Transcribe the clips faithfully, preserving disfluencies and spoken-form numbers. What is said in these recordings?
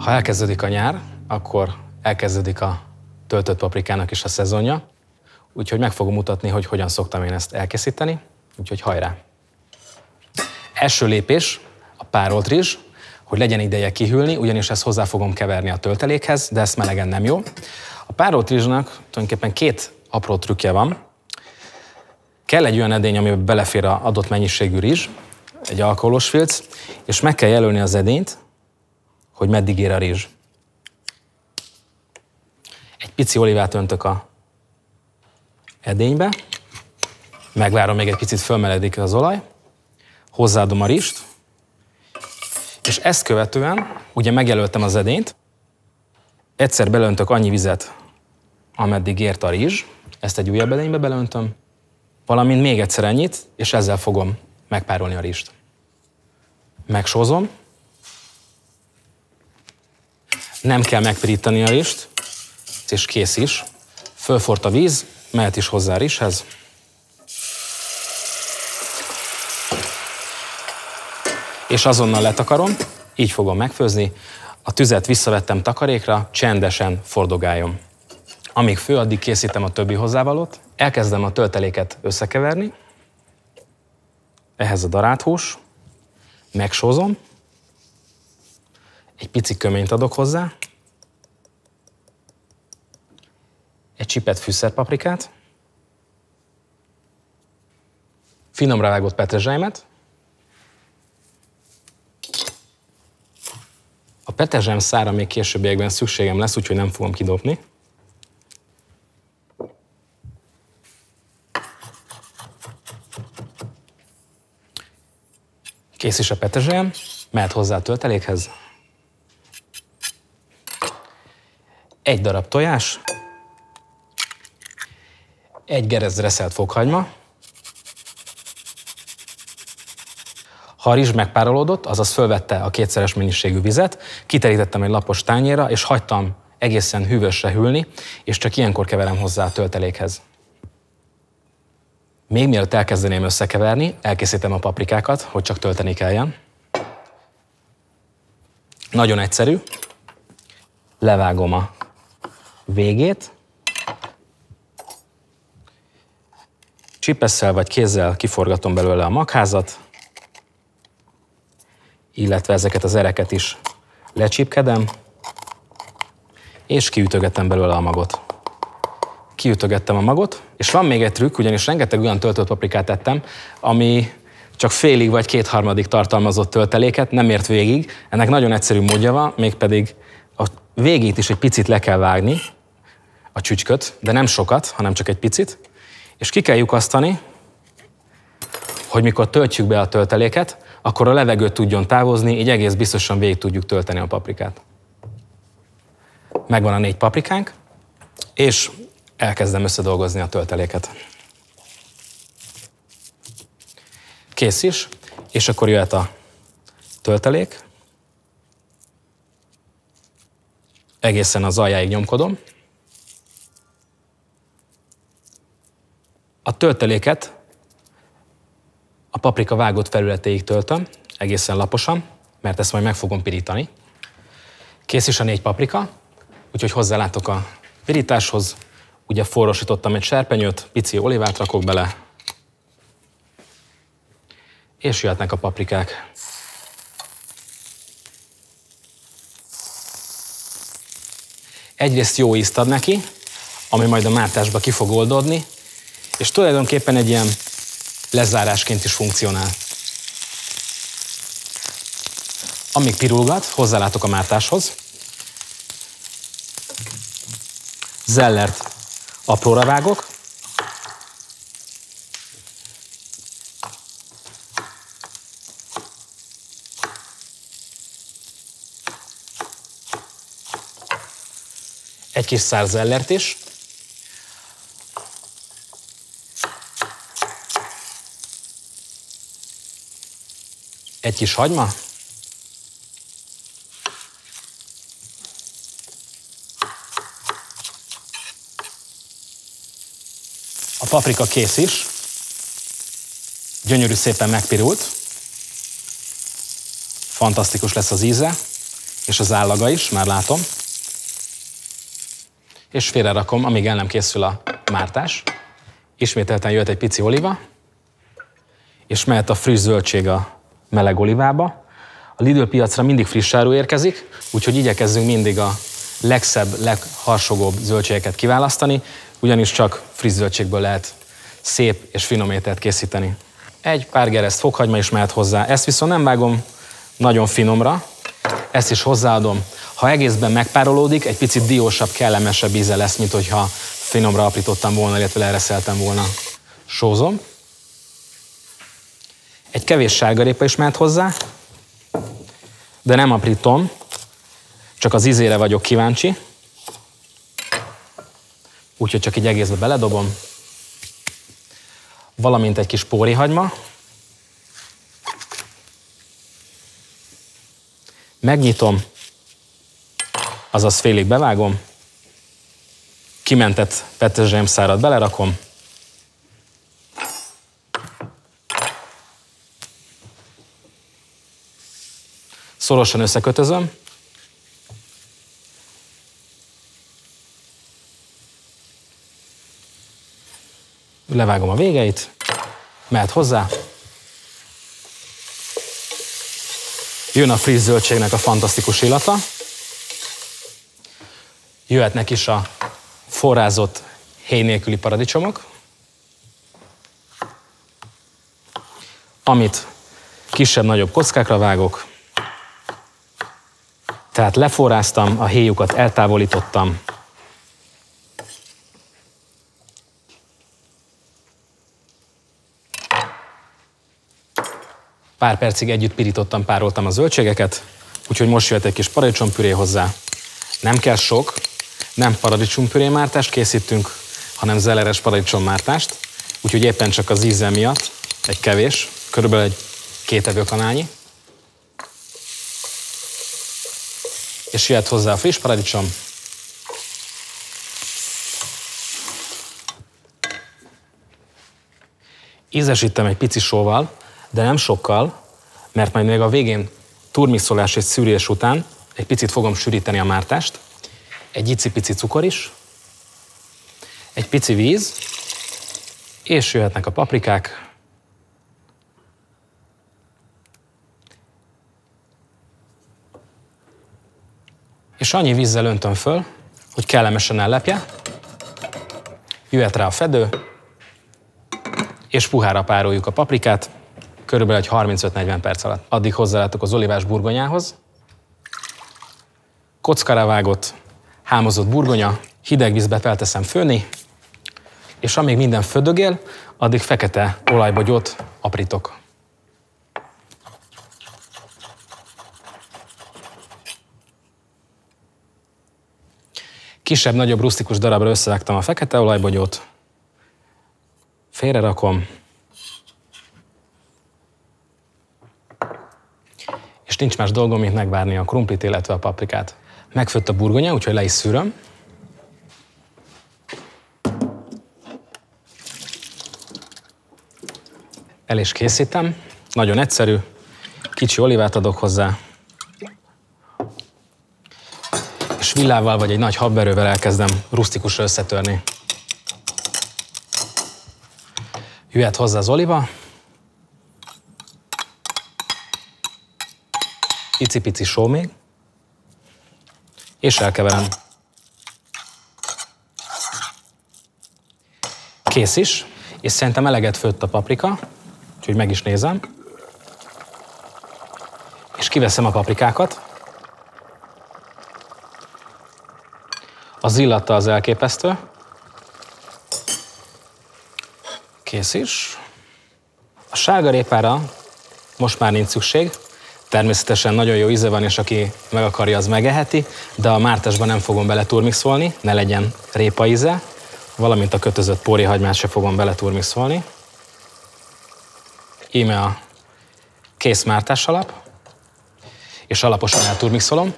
Ha elkezdődik a nyár, akkor elkezdődik a töltött paprikának is a szezonja, úgyhogy meg fogom mutatni, hogy hogyan szoktam én ezt elkészíteni, úgyhogy hajrá! Első lépés a párolt rizs, hogy legyen ideje kihűlni, ugyanis ezt hozzá fogom keverni a töltelékhez, de ezt melegen nem jó. A párolt rizsnak tulajdonképpen két apró trükkje van. Kell egy olyan edény, amiben belefér az adott mennyiségű rizs, egy alkoholos filc, és meg kell jelölni az edényt, hogy meddig ér a rizs. Egy pici olívát öntök a edénybe, megvárom, még egy picit fölmeledik az olaj, hozzáadom a rizst, és ezt követően, ugye megjelöltem az edényt, egyszer belöntök annyi vizet, ameddig ért a rizs, ezt egy újabb edénybe belöntöm, valamint még egyszer ennyit, és ezzel fogom megpárolni a rizst. Megsózom, nem kell megpirítani a rizst, és kész is. Fölforrt a víz, mehet is hozzá a rizshez. És azonnal letakarom, így fogom megfőzni. A tüzet visszavettem takarékra, csendesen fordogáljon. Amíg fő, addig készítem a többi hozzávalót. Elkezdem a tölteléket összekeverni. Ehhez a darált hús. Megsózom. Egy pici köményt adok hozzá. Egy csipet fűszerpaprikát. Finomra vágott petrezselymet. A petrezselyem szára még későbbiekben szükségem lesz, úgyhogy nem fogom kidobni. Kész is a petrezselyem, mehet hozzá a töltelékhez. Egy darab tojás, egy gerez reszelt fokhagyma. Ha a rizs megpárolódott, azaz fölvette a kétszeres mennyiségű vizet, kiterítettem egy lapos tányérra, és hagytam egészen hűvösre hűlni, és csak ilyenkor keverem hozzá a töltelékhez. Még mielőtt elkezdeném összekeverni, elkészítem a paprikákat, hogy csak tölteni kelljen. Nagyon egyszerű. Levágom a végét. Csipesszel vagy kézzel kiforgatom belőle a magházat, illetve ezeket az ereket is lecsípkedem, és kiütögetem belőle a magot. Kiütögettem a magot, és van még egy trükk, ugyanis rengeteg olyan töltött paprikát ettem, ami csak félig vagy kétharmadig tartalmazott tölteléket, nem ért végig. Ennek nagyon egyszerű módja van, mégpedig a végét is egy picit le kell vágni, a csücsköt, de nem sokat, hanem csak egy picit, és ki kell lyukasztani, hogy mikor töltjük be a tölteléket, akkor a levegő tudjon távozni, így egész biztosan végig tudjuk tölteni a paprikát. Megvan a négy paprikánk, és elkezdem összedolgozni a tölteléket. Kész is, és akkor jöhet a töltelék. Egészen az aljáig nyomkodom. A tölteléket a paprika vágott felületéig töltöm, egészen laposan, mert ezt majd meg fogom pirítani. Kész is a négy paprika, úgyhogy hozzálátok a pirításhoz. Ugye forrósítottam egy serpenyőt, pici olívát rakok bele, és jöhetnek a paprikák. Egyrészt jó ízt ad neki, ami majd a mártásba ki fog oldódni, és tulajdonképpen egy ilyen lezárásként is funkcionál. Amíg pirulgat, hozzálátok a mártáshoz. Zellert apróra vágok. Egy kis száz zellert is. Egy kis hagyma. A paprika kész is. Gyönyörű szépen megpirult. Fantasztikus lesz az íze. és az állaga is, már látom. És félrerakom, amíg el nem készül a mártás. Ismételten jöhet egy pici oliva, és mehet a friss zöldség a meleg olivába. A Lidl piacra mindig friss áru érkezik, úgyhogy igyekezzünk mindig a legszebb, legharsogóbb zöldségeket kiválasztani, ugyanis csak friss zöldségből lehet szép és finom ételt készíteni. Egy pár gereszt fokhagyma is mehet hozzá, ezt viszont nem vágom nagyon finomra, ezt is hozzáadom. Ha egészben megpárolódik, egy picit diósabb, kellemesebb íze lesz, mint hogyha finomra aprítottam volna, illetve lereszeltem volna. Sózom. Egy kevés sárgarépa is mehet hozzá, de nem aprítom, csak az ízére vagyok kíváncsi. Úgyhogy csak így egészbe beledobom. Valamint egy kis pórihagyma. Megnyitom, azaz félig bevágom. Kimentett petrezselyemszárat belerakom. Szorosan összekötözöm. Levágom a végeit, mehet hozzá. Jön a friss zöldségnek a fantasztikus illata. Jöhetnek is a forrázott héj nélküli paradicsomok, amit kisebb-nagyobb kockákra vágok. Tehát leforráztam, a héjukat eltávolítottam. Pár percig együtt pirítottam, pároltam a zöldségeket, úgyhogy most jöhet egy kis paradicsompüré hozzá. Nem kell sok, nem paradicsompüré-mártást készítünk, hanem zelleres paradicsommártást, úgyhogy éppen csak az íze miatt egy kevés, körülbelül egy két evőkanálnyi. És jöhet hozzá a friss paradicsom. Ízesítem egy pici sóval, de nem sokkal, mert majd még a végén turmixolás és szűrés után egy picit fogom sűríteni a mártást. Egy icipici cukor is, egy pici víz, és jöhetnek a paprikák. És annyi vízzel öntöm föl, hogy kellemesen ellepje. Jöhet rá a fedő, és puhára pároljuk a paprikát, körülbelül egy harmincöt-negyven perc alatt. Addig hozzálátok az olivás burgonyához. Kockára vágott, hámozott burgonya, hideg vízbe felteszem főni, és amíg minden földögél, addig fekete olajbogyót aprítok. Kisebb-nagyobb rusztikus darabra összevágtam a fekete olajbogyót, félrerakom, és nincs más dolgom, mint megvárni a krumplit, illetve a paprikát. Megfőtt a burgonya, úgyhogy le is szűröm. El is készítem. Nagyon egyszerű. Kicsi olivát adok hozzá. És villával vagy egy nagy habverővel elkezdem rusztikusra összetörni. Jöhet hozzá az oliva. Icipici só még. És elkeverem. Kész is, és szerintem eleget főtt a paprika, úgyhogy meg is nézem. És kiveszem a paprikákat. Az illata az elképesztő. Kész is. A sárgarépára most már nincs szükség. Természetesen nagyon jó íze van, és aki meg akarja, az megeheti, de a mártásban nem fogom bele turmixolni, ne legyen répa íze, valamint a kötözött póriahagymát se fogom bele turmixolni. Íme a kész mártás alap, és alaposan elturmixolom.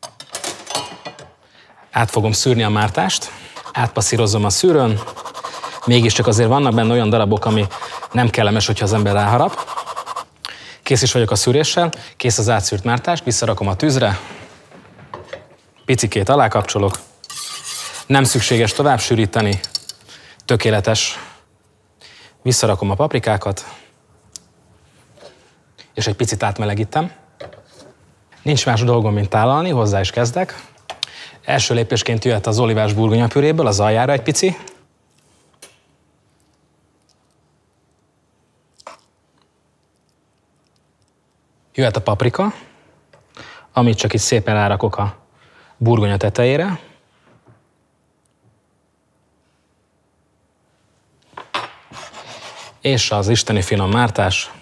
Át fogom szűrni a mártást, átpasszírozom a szűrőn, mégiscsak azért vannak benne olyan darabok, ami nem kellemes, hogyha az ember ráharap. Kész is vagyok a szűréssel, kész az átszűrt mártás, visszarakom a tűzre, picikét alákapcsolok, nem szükséges tovább sűríteni, tökéletes. Visszarakom a paprikákat, és egy picit átmelegítem. Nincs más dolgom, mint tálalni, hozzá is kezdek. Első lépésként jöhet az olivás burgonyapüréből, az aljára egy pici. Jöhet a paprika, amit csak itt szépen rárakok a burgonya tetejére. És az isteni finom mártás.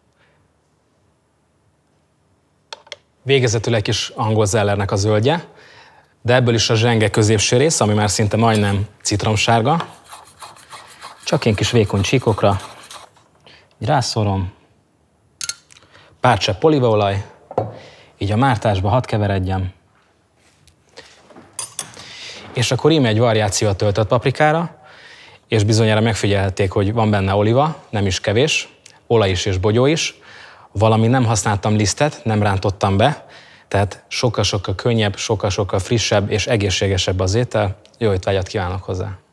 Végezetül egy kis angol zellernek a zöldje, de ebből is a zsenge középső rész, ami már szinte majdnem citromsárga. Csak én kis vékony csíkokra. Így rászorom. Pár csepp olívaolaj. Így a mártásba hadd keveredjem. És akkor íme egy variáció a töltött paprikára, és bizonyára megfigyelhették, hogy van benne oliva, nem is kevés, olaj is és bogyó is. Valami nem használtam lisztet, nem rántottam be, tehát sokkal-sokkal könnyebb, sokkal-sokkal frissebb és egészségesebb az étel. Jó étvágyat kívánok hozzá!